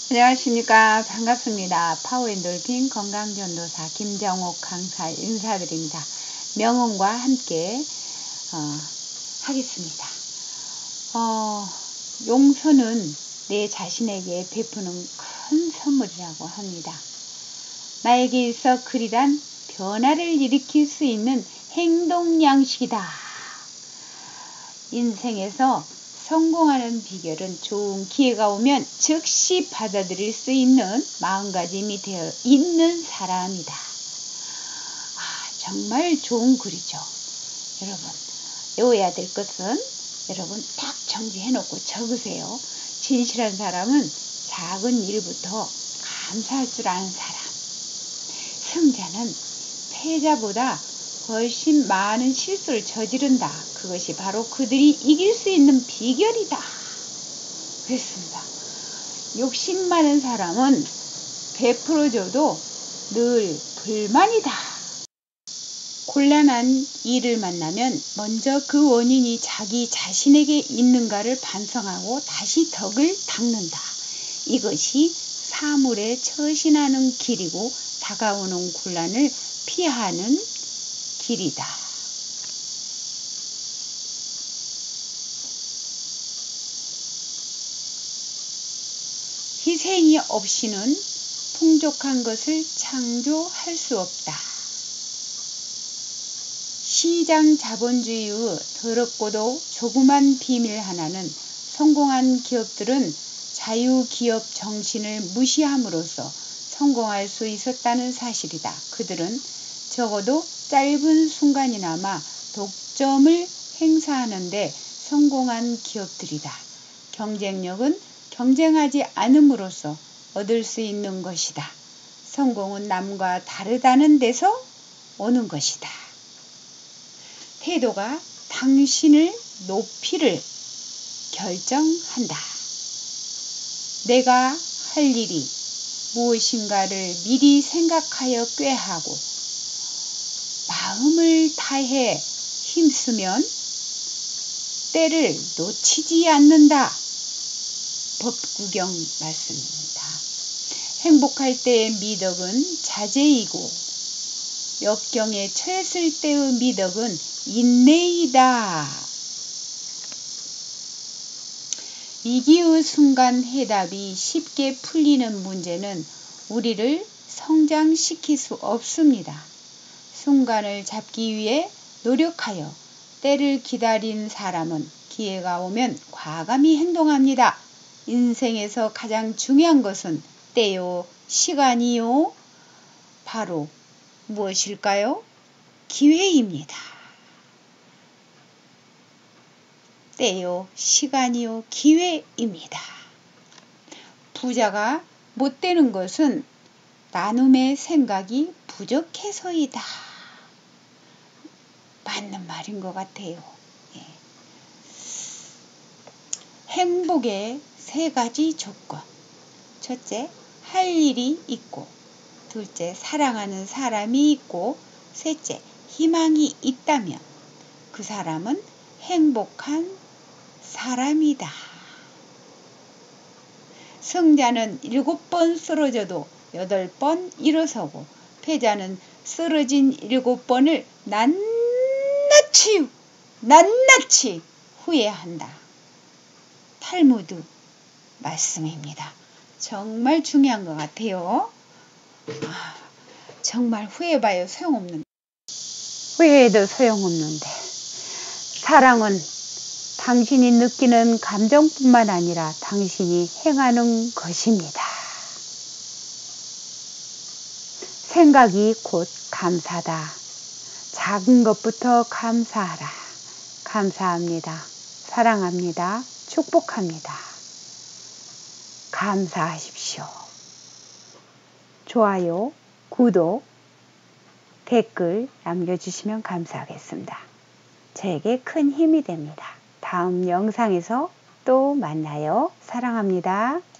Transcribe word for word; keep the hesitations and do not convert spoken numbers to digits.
안녕하십니까. 반갑습니다. 파워엔돌핀 건강전도사 김정옥 강사 인사드립니다. 명언과 함께 어, 하겠습니다. 어, 용서는 내 자신에게 베푸는 큰 선물이라고 합니다. 나에게 있어 그리란 변화를 일으킬 수 있는 행동 양식이다. 인생에서 성공하는 비결은 좋은 기회가 오면 즉시 받아들일 수 있는 마음가짐이 되어 있는 사람이다. 아, 정말 좋은 글이죠. 여러분, 외워야 될 것은 여러분 딱 정리해놓고 적으세요. 진실한 사람은 작은 일부터 감사할 줄 아는 사람. 승자는 패자보다 훨씬 많은 실수를 저지른다. 그것이 바로 그들이 이길 수 있는 비결이다. 그랬습니다. 욕심 많은 사람은 베풀어줘도 늘 불만이다. 곤란한 일을 만나면 먼저 그 원인이 자기 자신에게 있는가를 반성하고 다시 덕을 닦는다. 이것이 사물에 처신하는 길이고 다가오는 곤란을 피하는 길이다. 희생이 없이는 풍족한 것을 창조할 수 없다. 시장 자본주의의 더럽고도 조그만 비밀 하나는 성공한 기업들은 자유기업 정신을 무시함으로써 성공할 수 있었다는 사실이다. 그들은 적어도 짧은 순간이나마 독점을 행사하는데 성공한 기업들이다. 경쟁력은 경쟁하지 않음으로써 얻을 수 있는 것이다. 성공은 남과 다르다는 데서 오는 것이다. 태도가 당신을 높이를 결정한다. 내가 할 일이 무엇인가를 미리 생각하여 꾀하고 마음을 다해 힘쓰면 때를 놓치지 않는다. 법구경 말씀입니다. 행복할 때의 미덕은 자제이고 역경에 처했을 때의 미덕은 인내이다. 위기의 순간 해답이 쉽게 풀리는 문제는 우리를 성장시킬 수 없습니다. 순간을 잡기 위해 노력하여 때를 기다린 사람은 기회가 오면 과감히 행동합니다. 인생에서 가장 중요한 것은 때요, 시간이요. 바로 무엇일까요? 기회입니다. 때요, 시간이요, 기회입니다. 부자가 못 되는 것은 나눔의 생각이 부족해서이다. 맞는 말인 것 같아요. 예. 행복의 세 가지 조건. 첫째, 할 일이 있고, 둘째, 사랑하는 사람이 있고, 셋째, 희망이 있다면 그 사람은 행복한 사람이다. 승자는 일곱 번 쓰러져도 여덟 번 일어서고 패자는 쓰러진 일곱 번을 낱낱이 낱낱이 후회한다. 탈무드 말씀입니다. 정말 중요한 것 같아요. 아, 정말 후회해봐야 소용없는데. 후회해도 소용없는데. 사랑은 당신이 느끼는 감정뿐만 아니라 당신이 행하는 것입니다. 생각이 곧 감사다. 작은 것부터 감사하라. 감사합니다. 사랑합니다. 축복합니다. 감사하십시오. 좋아요, 구독, 댓글 남겨주시면 감사하겠습니다. 저에게 큰 힘이 됩니다. 다음 영상에서 또 만나요. 사랑합니다.